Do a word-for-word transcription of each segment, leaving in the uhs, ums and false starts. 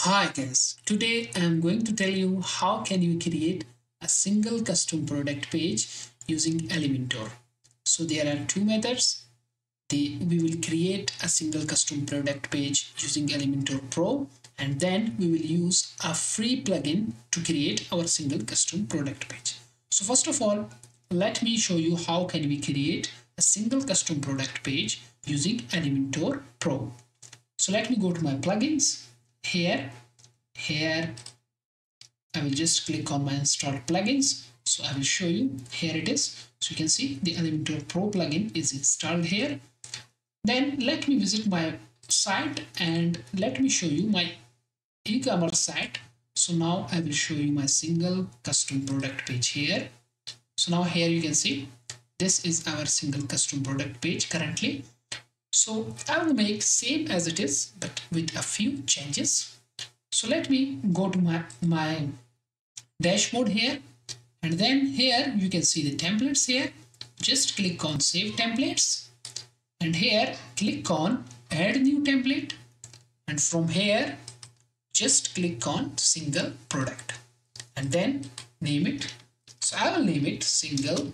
Hi guys, today I am going to tell you how can you create a single custom product page using Elementor. So there are two methods. The, we will create a single custom product page using Elementor Pro, and then we will use a free plugin to create our single custom product page. So first of all, let me show you how can we create a single custom product page using Elementor Pro. So let me go to my plugins. Here, here, I will just click on my install plugins. So I will show you. Here it is. So you can see the Elementor Pro plugin is installed here. Then let me visit my site and let me show you my e-commerce site. So now I will show you my single custom product page here. So now here you can see this is our single custom product page currently. So I will make same as it is, but with a few changes. So let me go to my, my dashboard here, and then here you can see the templates here. Just click on save templates, and here click on add new template, and from here just click on single product and then name it. So I will name it single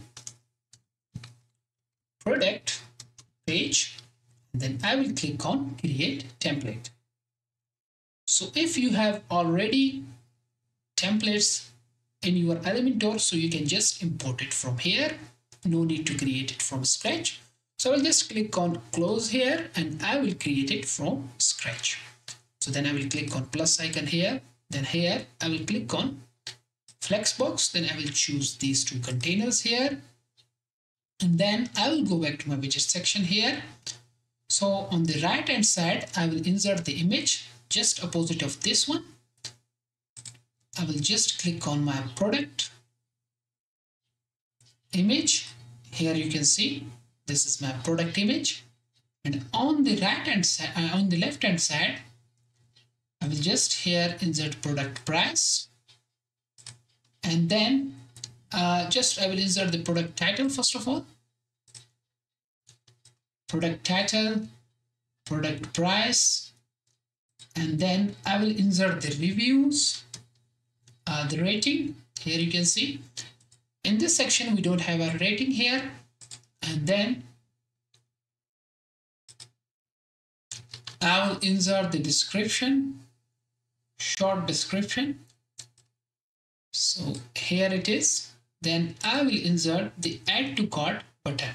product page. Then I will click on create template. So if you have already templates in your Elementor, so you can just import it from here. No need to create it from scratch. So I will just click on close here and I will create it from scratch. So then I will click on plus icon here. Then here I will click on Flexbox. Then I will choose these two containers here. And then I will go back to my widget section here. So on the right hand side, I will insert the image just opposite of this one. I will just click on my product image. Here you can see this is my product image. And on the right hand side, uh, on the left hand side, I will just here insert product price. And then uh, just I will insert the product title first of all. Product title, product price, and then I will insert the reviews, uh, the rating. Here you can see in this section we don't have a rating here, and then I will insert the description, short description. So here it is. Then I will insert the add to cart button.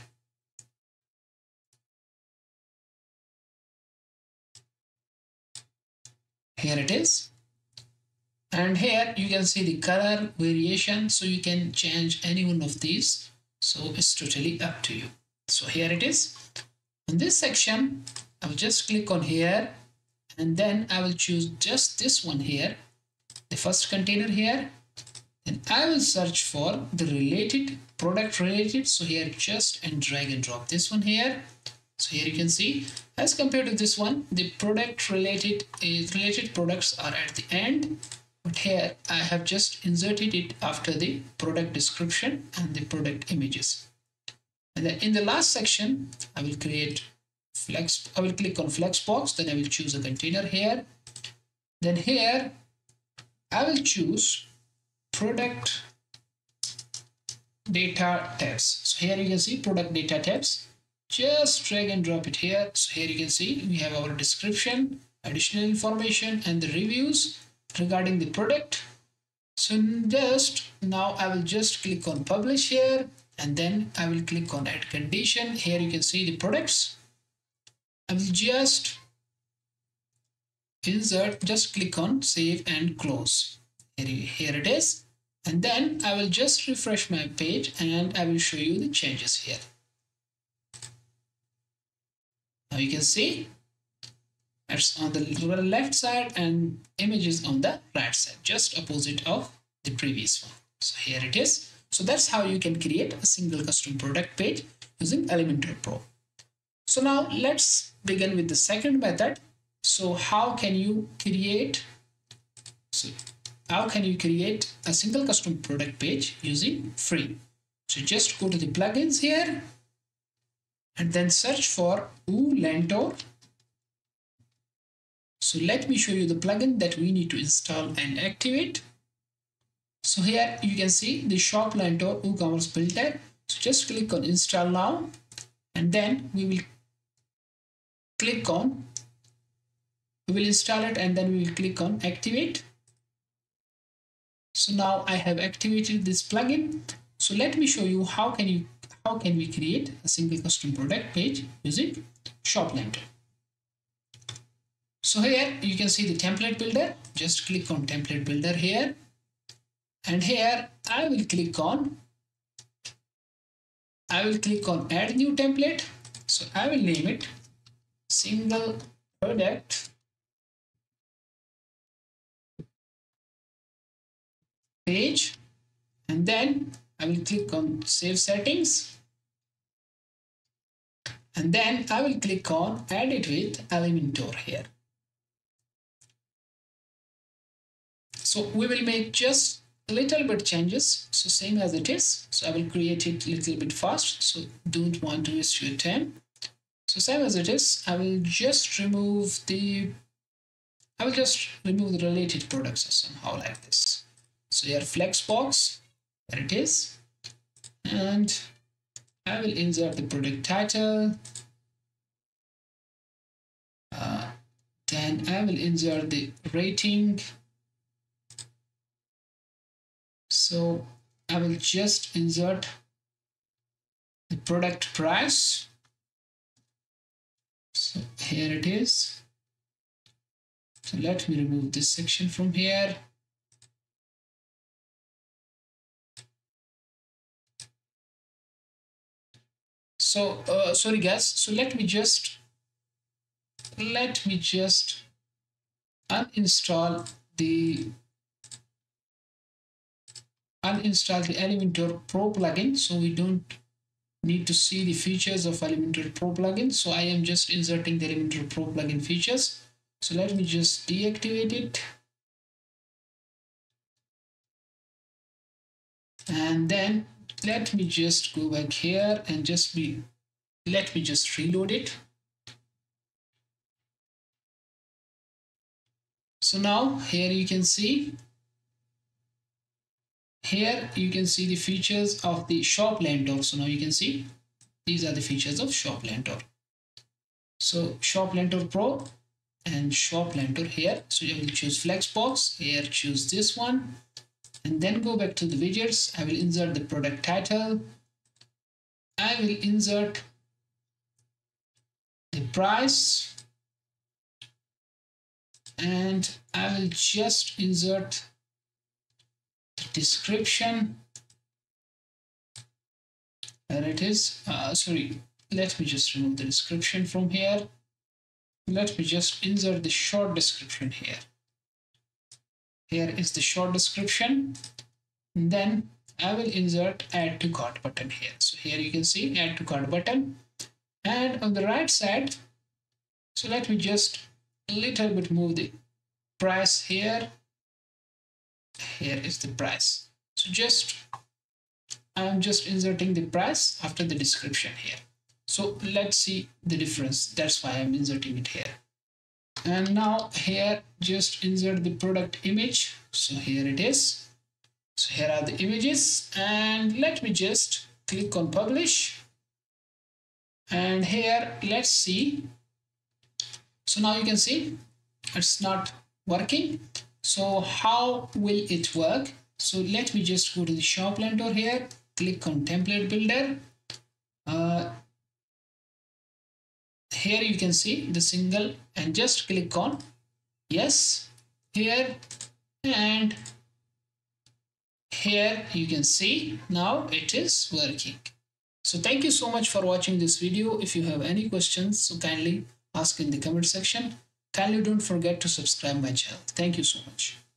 Here it is, and here you can see the color variation, so you can change any one of these, so it's totally up to you. So here it is. In this section I will just click on here, and then I will choose just this one here, the first container here. Then I will search for the related product related, so here just and drag and drop this one here. So here you can see, as compared to this one, the product related uh, related products are at the end, but here I have just inserted it after the product description and the product images. And then in the last section, I will create flex. I will click on Flexbox. Then I will choose a container here. Then here I will choose product data tabs. So here you can see product data tabs. Just drag and drop it here. So here you can see we have our description, additional information, and the reviews regarding the product. So just now I will just click on publish here, and then I will click on add condition. Here you can see the products. I will just insert, just click on save and close. Here, here it is. And then I will just refresh my page and I will show you the changes here. Now you can see it's on the left side and images on the right side, just opposite of the previous one. So here it is. So that's how you can create a single custom product page using Elementor Pro. So now let's begin with the second method. So how can you create so how can you create a single custom product page using free? So just go to the plugins here and then search for Elementor So let me show you the plugin that we need to install and activate. So here you can see the Elementor WooCommerce builder. So just click on install now, and then we will click on, we will install it, and then we will click on activate. So now I have activated this plugin. So let me show you how can you how can we create a single custom product page using Elementor. So here you can see the template builder. Just click on template builder here, and here I will click on I will click on add new template. So I will name it single product page, and then I will click on save settings, and then I will click on add it with Elementor here. So we will make just a little bit changes, so same as it is. So I will create it a little bit fast, so don't want to waste your time. So same as it is, I will just remove the I will just remove the related products somehow like this. So here Flexbox, there it is, and I will insert the product title. Uh, then I will insert the rating. So I will just insert the product price. So here it is. So let me remove this section from here. So uh, sorry guys. So let me just let me just uninstall the uninstall the Elementor Pro plugin, so we don't need to see the features of Elementor Pro plugin. So I am just inserting the Elementor Pro plugin features. So let me just deactivate it, and then let me just go back here and just be let me just reload it. So now here you can see Here you can see the features of the Elementor. So now you can see these are the features of Elementor. So Elementor Pro and Elementor here. So you will choose Flexbox here, choose this one, and then go back to the widgets. I will insert the product title. I will insert the price, and I will just insert description. There it is. Uh, sorry, let me just remove the description from here. Let me just insert the short description here. Here is the short description. And then I will insert add to cart button here. So here you can see add to cart button. And on the right side, so let me just a little bit move the price here. Here is the price. So just I'm just inserting the price after the description here. So let's see the difference. That's why I'm inserting it here. And now here just insert the product image. So here it is. So here are the images, and let me just click on publish. And here let's see. So now you can see it's not working. So how will it work? So let me just go to the Elementor here, click on template builder. Uh, here you can see the single, and just click on yes here, and here you can see now it is working. So thank you so much for watching this video. If you have any questions, so kindly ask in the comment section. Kindly don't forget to subscribe my channel. Thank you so much.